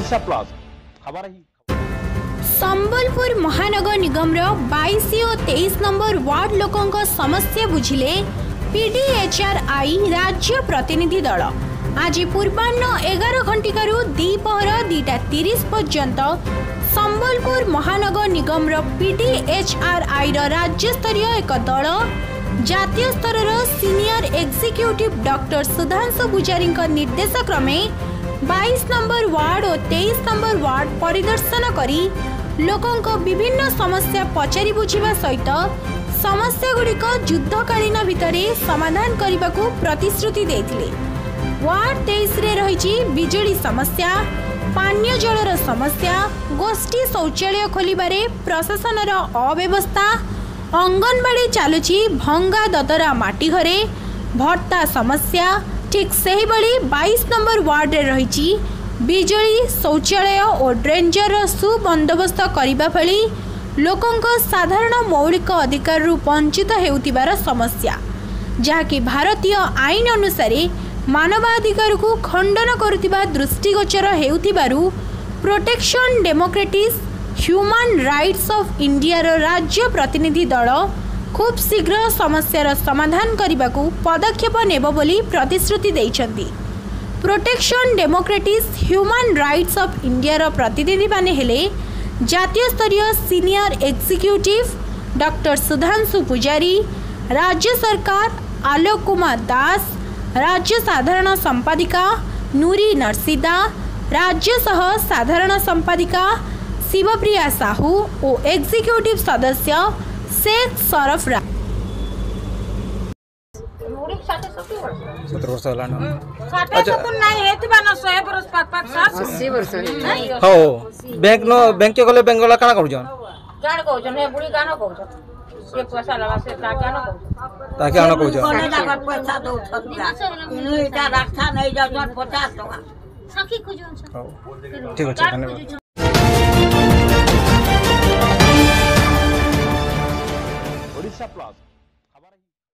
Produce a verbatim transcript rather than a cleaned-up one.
Odisha plus खबर ही संबलपुर महानगर निगम बाईस और तेईस नंबर वार्ड लोकों समस्या बुझिले पीडीएचआरआई राज्य प्रतिनिधि दल। आज पूर्वाह्न एगार घंटिकारु दीपहर दुईटा तीस पर्यंत संबलपुर महानगर निगम पीडीएचआरआई राज्य स्तरीय एक दल जातीय स्तर सीनियर एग्जीक्यूटिव डॉक्टर सुधांशु पुजारी निर्देश क्रमे बाईस नंबर वार्ड और तेईस नंबर वार्ड परिदर्शन करी लोकों विभिन्न समस्या पचारि बुझिबा सहित समस्या गुड़िक युद्धकालीन भितर समाधान करने को प्रतिश्रुति देथिले। वार्ड तेईस रे रही बिजुली समस्या, पानीय जलर समस्या, गोष्ठी शौचालय खोलिबारे प्रशासनर अव्यवस्था, अंगनवाड़ी चालुची भंगा ददरा माटी घरे, भत्ता समस्या। ठीक सही बड़ी बाईस नंबर वार्ड रे रही बिजुली शौचालय और ड्रेंजर सुबंदोबस्त करने भली लोकों साधारण मौलिक अधिकार वंचित हेउतिबार समस्या, जहाँकि भारतीय आईन अनुसार मानवाधिकार को खंडन करुतिबा दृष्टिगोचर हेउतिबारु protection democratic human rights of India राज्य प्रतिनिधि दल खूब शीघ्र समस्यार समाधान करने को पदक्षेप नेब बोली प्रतिश्रुति देइछन्ति। Protection democratic human rights of India प्रतिनिधि माने हेले जातीय स्तरीय सीनियर एग्जीक्यूटिव डॉक्टर सुधांशु पुजारी, राज्य सरकार आलोक कुमार दास, राज्य साधारण संपादिका नूरी नरसिदा, राज्य सह साधारण संपादिका शिवप्रिया साहू और एग्जीक्यूटिव सदस्य शेख सरफ रा। सत्रह वर्ष हलान अच्छा नाही हेतिबा न सौ वर्ष पाक पाक अस्सी वर्ष हो बैंक नो बैंक के गले बैंक वाला काना करू जन गाण कहू जन हे बुढ़ी गानो कहू जन ये पैसा लगा से ता गानो कहू ताकि आना कहू जन कोने जाकर पैसा दो छतिया इनु इटा रखा नहीं जाउ जन पचास टका सखी खुजन ठीक है धन्यवाद।